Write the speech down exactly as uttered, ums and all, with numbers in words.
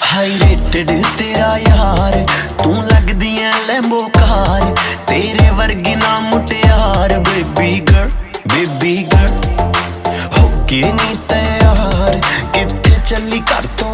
High rated तेरा यार, तू लगदी है लैम्बो कार, तेरे वर्गी ना मुटियार। बेबी गर्ल बेबी गर्ल होके नी तैयार, किथे चली घर तो